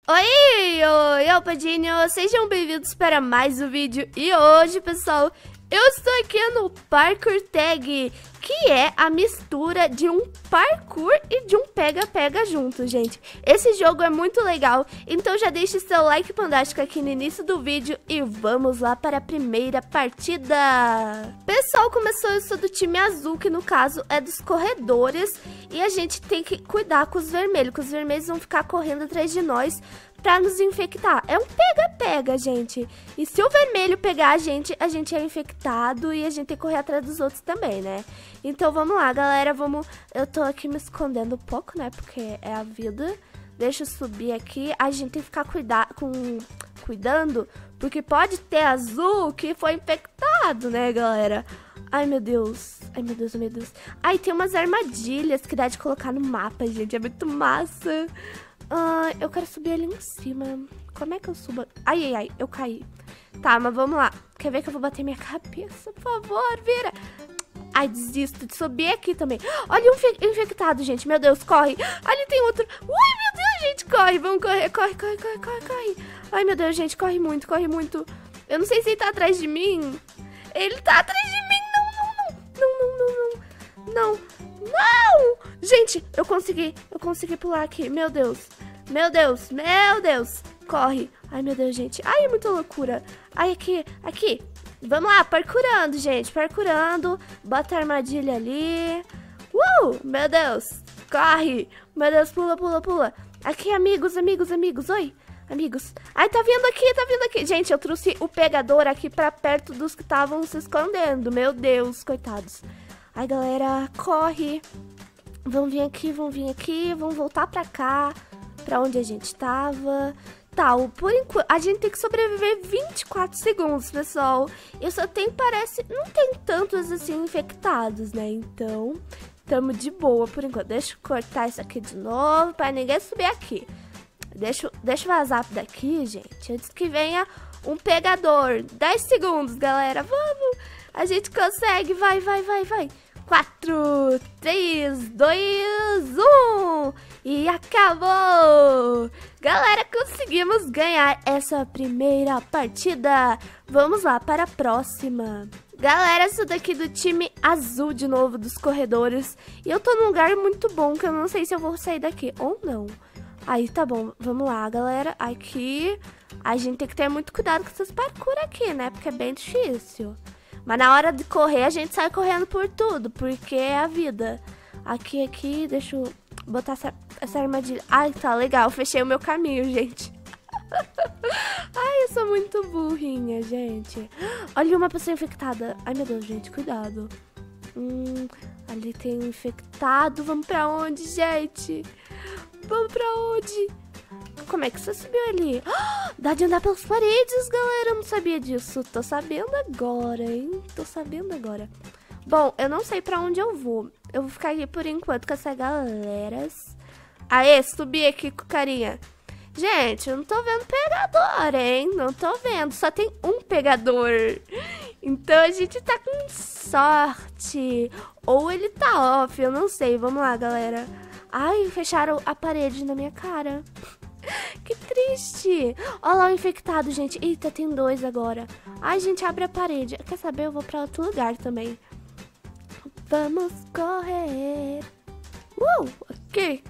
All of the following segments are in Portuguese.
Oi, oi, Alpadinho, sejam bem-vindos para mais um vídeo. E hoje, pessoal, eu estou aqui no Parkour Tag, que é a mistura de um parkour e de um pega-pega junto, gente. Esse jogo é muito legal, então já deixe seu like fantástico aqui no início do vídeo e vamos lá para a primeira partida. Pessoal, começou, eu sou do time azul, que no caso é dos corredores, e a gente tem que cuidar com os vermelhos, que os vermelhos vão ficar correndo atrás de nós pra nos infectar. É um pega-pega, gente. E se o vermelho pegar a gente é infectado e a gente tem que correr atrás dos outros também, né? Então vamos lá, galera, vamos... Eu tô aqui me escondendo um pouco, né? Porque é a vida. Deixa eu subir aqui. A gente tem que ficar cuidando, porque pode ter azul que foi infectado, né, galera? Ai, meu Deus. Ai, meu Deus, meu Deus. Ai, tem umas armadilhas que dá de colocar no mapa, gente. É muito massa. Eu quero subir ali em cima. Como é que eu subo? Ai, ai, ai, eu caí. Tá, mas vamos lá. Quer ver que eu vou bater minha cabeça? Por favor, vira. Ai, desisto de subir aqui também. Olha um infectado, gente. Meu Deus, corre. Ali tem outro. Ui, meu Deus, gente, corre. Vamos correr. Corre, corre, corre, corre, corre. Ai, meu Deus, gente, corre muito, corre muito. Eu não sei se ele tá atrás de mim. Ele tá atrás de mim. Não. Não! Gente, eu consegui pular aqui. Meu Deus. Meu Deus. Meu Deus. Corre. Ai, meu Deus, gente. Ai, é muita loucura. Ai, aqui. Vamos lá, parkourando, gente. Parkourando. Bota a armadilha ali. Meu Deus. Corre. Meu Deus, pula. Aqui, amigos. Oi, amigos. Ai, tá vindo aqui. Gente, eu trouxe o pegador aqui pra perto dos que estavam se escondendo. Meu Deus, coitados. Ai, galera, corre. Vão vir aqui. Vão voltar pra cá, pra onde a gente tava. Tá, por enquanto, a gente tem que sobreviver 24 segundos, pessoal. Eu só tenho, não tem tantos, assim, infectados, né? Então, tamo de boa por enquanto. Deixa eu cortar isso aqui de novo, pra ninguém subir aqui. Deixa eu vazar daqui, gente, antes que venha um pegador. 10 segundos, galera, vamos. A gente consegue, vai. 4, 3, 2, 1 e acabou! Galera, conseguimos ganhar essa primeira partida. Vamos lá para a próxima. Galera, eu sou daqui do time azul de novo, dos corredores. E eu tô num lugar muito bom, que eu não sei se eu vou sair daqui ou não. Aí, tá bom, vamos lá, galera. Aqui, a gente tem que ter muito cuidado com esses parkour aqui, né? Porque é bem difícil. Mas na hora de correr, a gente sai correndo por tudo, porque é a vida. Aqui, deixa eu botar essa armadilha. Ai, tá legal, fechei o meu caminho, gente. Ai, eu sou muito burrinha, gente. Olha uma pessoa infectada. Ai, meu Deus, gente, cuidado. Ali tem um infectado. Vamos pra onde, gente? Vamos pra onde? Como é que você subiu ali? Dá de andar pelas paredes, galera. Eu não sabia disso. Tô sabendo agora, hein? Bom, eu não sei pra onde eu vou. Eu vou ficar aqui por enquanto com essa galera. Aê, subi aqui com carinha. Gente, eu não tô vendo pegador, hein? Não tô vendo. Só tem um pegador. Então a gente tá com sorte. Ou ele tá off, eu não sei. Vamos lá, galera. Ai, fecharam a parede na minha cara. Que triste. Olha lá o infectado, gente. Eita, tem 2 agora. Ai, gente, abre a parede. Quer saber? Eu vou pra outro lugar também. Vamos correr. Aqui.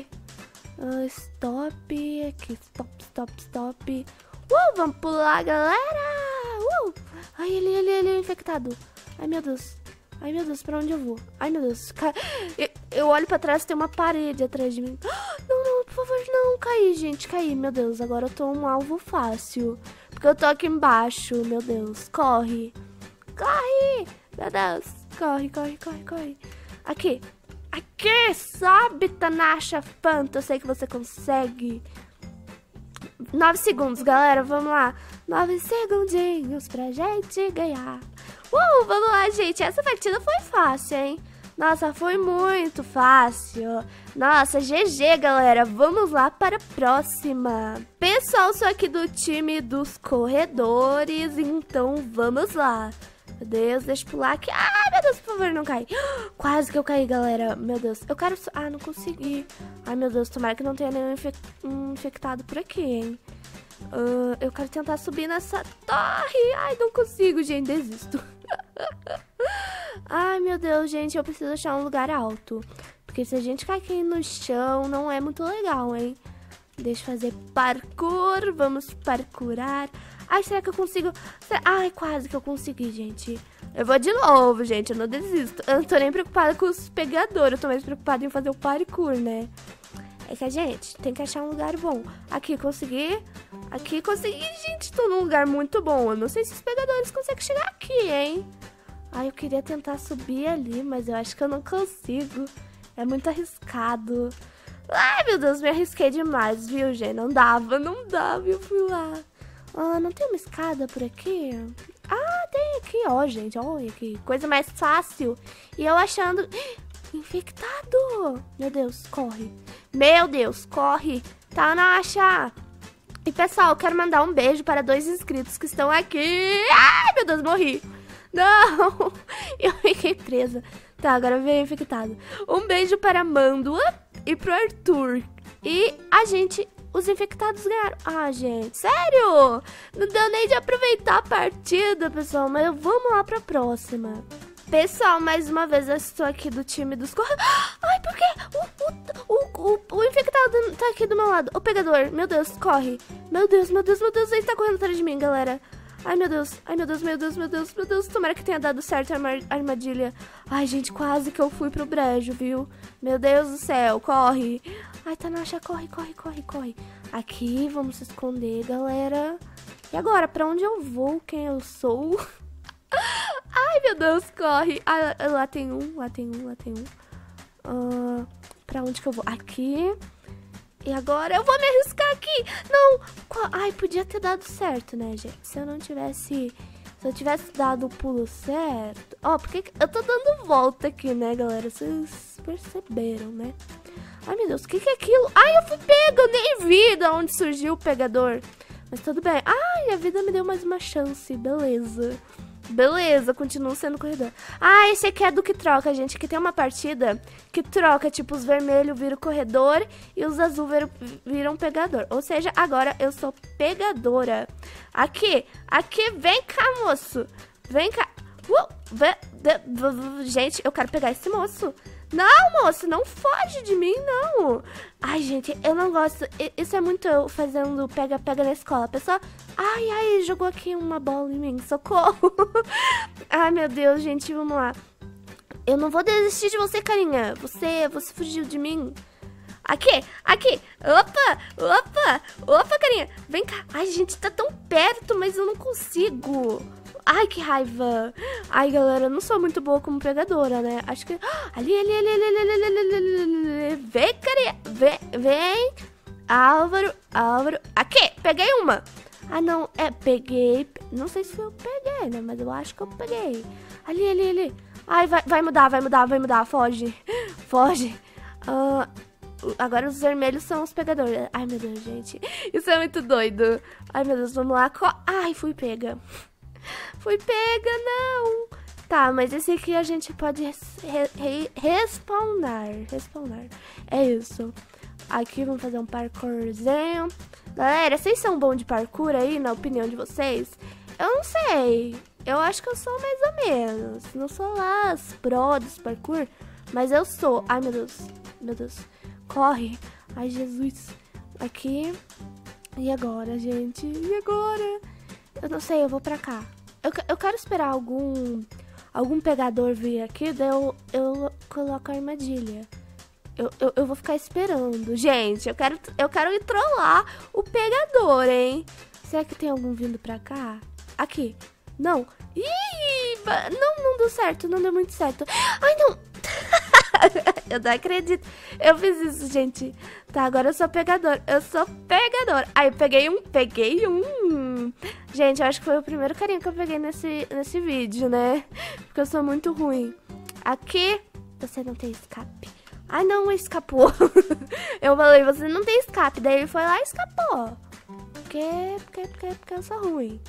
Stop. Aqui, stop. Vamos pular, galera. Ai, ele é infectado. Ai, meu Deus, pra onde eu vou? Ai, meu Deus. Eu olho pra trás e tem uma parede atrás de mim. Não, por favor, não. Caí, gente, caí. Meu Deus, agora eu tô um alvo fácil. Porque eu tô aqui embaixo, meu Deus. Corre. Meu Deus. Corre. Aqui. Sobe, Tanacha Fanta. Eu sei que você consegue. 9 segundos, galera. Vamos lá. 9 segundinhos pra gente ganhar. Vamos lá, gente. Essa partida foi fácil, hein? Nossa, foi muito fácil. Nossa, GG, galera. Vamos lá para a próxima. Pessoal, sou aqui do time dos corredores, então vamos lá. Meu Deus, deixa eu pular aqui. Ai, meu Deus, por favor, não cai. Quase que eu caí, galera. Meu Deus, eu quero... Ah, não consegui. Ai, meu Deus, tomara que não tenha nenhum infectado por aqui, hein. Eu quero tentar subir nessa torre. Ai, não consigo, gente, desisto. Ai, meu Deus, gente, eu preciso achar um lugar alto. Porque se a gente cair aqui no chão, não é muito legal, hein. Deixa eu fazer parkour. Vamos parkourar. Ai, será que eu consigo? Ai, quase que eu consegui, gente. Eu vou de novo, gente. Eu não desisto. Eu não tô nem preocupada com os pegadores. Eu tô mais preocupada em fazer o parkour, né? É que a gente tem que achar um lugar bom. Aqui, consegui. Aqui, consegui, gente. Tô num lugar muito bom. Eu não sei se os pegadores conseguem chegar aqui, hein? Ai, eu queria tentar subir ali, mas eu acho que eu não consigo. É muito arriscado. Ai, meu Deus, me arrisquei demais, viu, gente? Não dava, eu fui lá. Ah, não tem uma escada por aqui? Ah, tem aqui, ó, gente. Olha que coisa mais fácil. E eu achando... Infectado! Meu Deus, corre. Meu Deus, corre. Tá, Nasha? E, pessoal, eu quero mandar um beijo para 2 inscritos que estão aqui. Ai, meu Deus, morri. Não, eu fiquei presa. Tá, agora veio infectado. Um beijo para a Mandua e pro Arthur. E a gente... Os infectados ganharam. Ah, gente, sério? Não deu nem de aproveitar a partida, pessoal. Mas vamos lá pra próxima. Pessoal, mais uma vez eu estou aqui do time dos corredores. Ai, por quê? O infectado tá aqui do meu lado. O pegador, meu Deus, corre. Meu Deus, ele tá correndo atrás de mim, galera. Ai, meu Deus, meu Deus. Tomara que tenha dado certo a armadilha. Ai, gente, quase que eu fui pro brejo, viu? Meu Deus do céu, corre. Ai, Tanasha, corre. Aqui, vamos se esconder, galera. E agora, pra onde eu vou? Quem eu sou? Ai, meu Deus, corre. Ah, lá tem um. Pra onde que eu vou? Aqui. E agora eu vou me arriscar aqui. Não. Ai, podia ter dado certo, né, gente? Se eu tivesse dado o pulo certo... Ó, porque eu tô dando volta aqui, né, galera? Vocês perceberam, né? Ai, meu Deus, o que é aquilo? Ai, eu fui pega, eu nem vi de onde surgiu o pegador. Mas tudo bem. Ai, a vida me deu mais uma chance, beleza, continuo sendo corredor. Ah, esse aqui é do que troca, gente. Aqui tem uma partida que troca, tipo, os vermelhos viram corredor e os azul viram pegador. Ou seja, agora eu sou pegadora. Aqui, vem cá, moço. Vem cá. Gente, eu quero pegar esse moço. Não, moço, não foge de mim, não. Ai, gente, eu não gosto. Isso é muito eu fazendo pega-pega na escola. A pessoa, ai, jogou aqui uma bola em mim, socorro. Ai, meu Deus, gente, vamos lá. Eu não vou desistir de você, carinha. Você fugiu de mim. Aqui. Opa, carinha. Vem cá. Ai, gente, tá tão perto, mas eu não consigo. Ai, que raiva. Ai, galera, eu não sou muito boa como pegadora, né? Acho que... Ali. Vem, carinha. Vem. Álvaro. Aqui, peguei uma. Ah, não, peguei. Não sei se eu peguei, né? Mas eu acho que eu peguei. Ali. Ai, vai mudar. Foge. Agora os vermelhos são os pegadores. Ai, meu Deus, gente. Isso é muito doido. Ai, meu Deus, vamos lá. Ai, fui pega, não. Tá, mas esse aqui a gente pode respawnar. É isso. Aqui vamos fazer um parkourzinho. Galera, vocês são bons de parkour aí, na opinião de vocês? Eu não sei. Eu acho que eu sou mais ou menos. Não sou lá as pró dos parkour, mas eu sou. Ai, meu Deus. Corre. Ai, Jesus. Aqui. E agora, gente? Eu não sei, eu vou pra cá. Eu quero esperar algum pegador vir aqui, daí eu coloco a armadilha. Eu vou ficar esperando. Gente, eu quero ir trollar o pegador, hein? Será que tem algum vindo pra cá? Aqui. Não. Ih, não deu certo, não deu muito certo. Ai, não. Eu não acredito. Eu fiz isso, gente. Tá, agora eu sou pegador. Aí eu peguei um. Gente, eu acho que foi o primeiro carinha que eu peguei nesse vídeo, né? Porque eu sou muito ruim. Aqui, você não tem escape. Ai, não, escapou. Eu falei, você não tem escape. Daí ele foi lá e escapou. Porque eu sou ruim.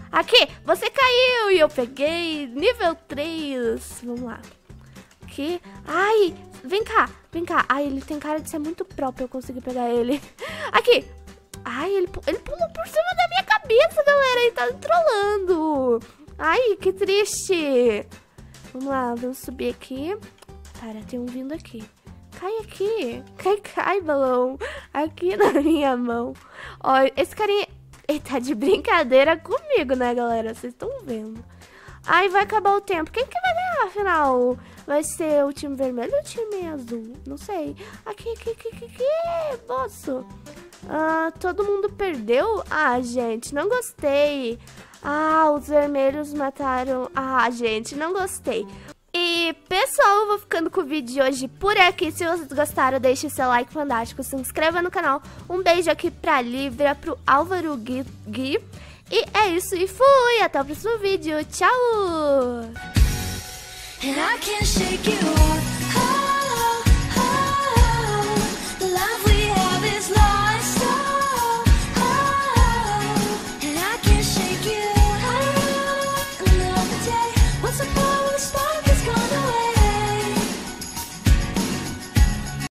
Aqui, você caiu e eu peguei nível 3. Vamos lá. Aqui. Ai, vem cá, vem cá. Ai, ele tem cara de ser muito pro pra eu conseguir pegar ele. Aqui. Ai, ele pulou por cima da minha cabeça, galera. Ele tá me trollando. Ai, que triste. Vamos lá, vamos subir aqui. Cara, tem um vindo aqui. Cai aqui. Cai, balão. Aqui na minha mão. Ó, esse carinha... Ele tá de brincadeira comigo, né, galera? Vocês estão vendo. Ai, vai acabar o tempo. Quem que vai ganhar, afinal? Vai ser o time vermelho ou o time azul? Não sei. Aqui. Moço. Todo mundo perdeu? Ah, gente, não gostei. Ah, os vermelhos mataram. Ah, gente, não gostei. E, pessoal, eu vou ficando com o vídeo de hoje por aqui. Se vocês gostaram, deixe seu like fantástico, se inscreva no canal. Um beijo aqui pra Lívia, pro Álvaro Gui. E é isso, e fui! Até o próximo vídeo. Tchau!